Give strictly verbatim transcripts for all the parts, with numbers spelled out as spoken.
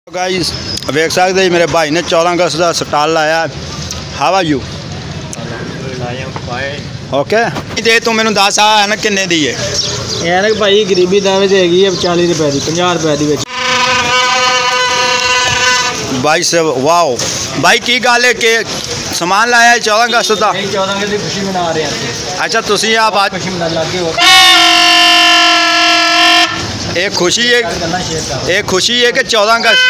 Guys वेख सकते मेरे भाई ने चौदह अगस्त का स्टाल लाया। How are you? ओके ते तू मैनू दस आ है ना किन्ने दी है? ऐनक भाई गरीबी दावे ते हैगी है चालीस रुपए दी पचास रुपए दी विच। भाई से वाओ भाई की गल है कि समान लाया चौदह अगस्त का? चौदह अगस्त की खुशी मना रहे हैं। अच्छा तुसी आप आज खुशी मना लगे हो एक खुशी है एक खुशी है कि चौदह अगस्त।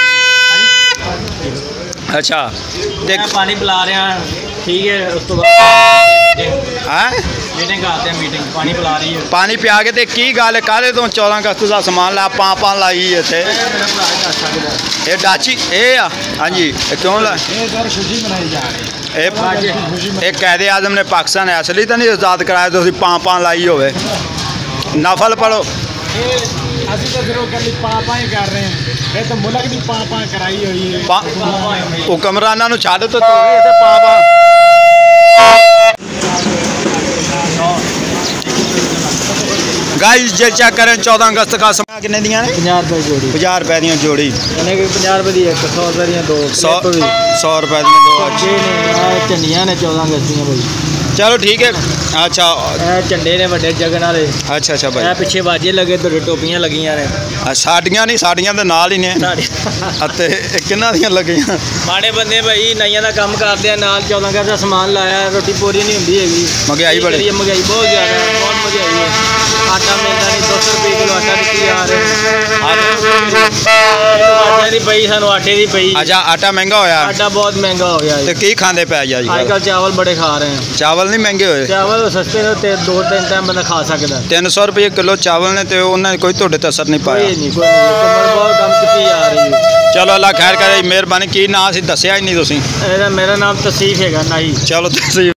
अच्छा ते पानी पिला रहे हैं ठीक है। उस तो बाद मीटिंग करते हैं मीटिंग पानी पिला रही है पानी पिया के ते की गल है काले तो चौदह अगस्त का समान ला पां पां लाई इत्थे ये डाची ए हाँ जी क्यों ला खुशी मनाई जा रही है। एक कैदे आजम ने पाकिस्तान असली तो नहीं आज़ाद कराया तो पां पां लाई होवे नफल पढ़ो ਅਸੀਂ ਤਾਂ ਸਿਰੋਂ ਕੱਲੀ ਪਾਪਾਂ ਹੀ ਕਰ ਰਹੇ ਹਾਂ। ਇਹ ਤਾਂ ਮੁਲਕ ਦੀ ਪਾਪਾਂ ਕਰਾਈ ਹੋਈ ਹੈ। ਹੁਕਮਰਾਨਾਂ ਨੂੰ ਛੱਡ ਤੇ ਤੂੰ ਇੱਥੇ ਪਾਪਾਂ गाइस जे चेक करें चौदह अगस्त का समय कितने दियाँ ने? पचास रुपए जोड़ी पचास रुपए दी जोड़ी इन्हें कि पचास रुपए दी एक सौ रुपए दी दो सौ सौ रुपए दी दो झंडियां ने चौदह अगस्त दियां भाई। चलो ठीक है। अच्छा झंडे ने बड़े जगन वाले। अच्छा अच्छा भाई पिछे बाजे लगे तो टोपियां लगियां ने साड़ियां नहीं साड़ियां तो नाल ही ने अते किन्ना दियां लगियां माड़े बंदे भाई नाइयां दा काम करदे आ नाल चौदह अगस्त दा सामान लाया रोटी पूरी नहीं हुंदी हैगी। महंगाई बड़ी महंगाई बहुत ज़्यादा है बहुत महंगाई है। आटा मिलता नहीं दो सौ रुपये किलो आटा निकली आ रहा है पई सानू आटे की पई। अच्छा आटा महंगा होया आटा बहुत महंगा हो गया है। की खाते पे जी आजकल चावल बड़े खा रहे हैं। चावल नहीं महंगे होए? चावल सस्ते ने दो तीन टाइम बंदा खा सकता है। तीन सौ रुपये किलो चावल ने तो उन्होंने कोई तुहाडे ते असर नहीं पाया? कोई नहीं कोई नहीं बहुत कम चुकी आ रही है। चलो अल्लाह खैर करे मेहरबानी की ना सी दसिया ही नहीं तुसीं? मेरा नाम तसीफ है ना ही। चलो तसीफ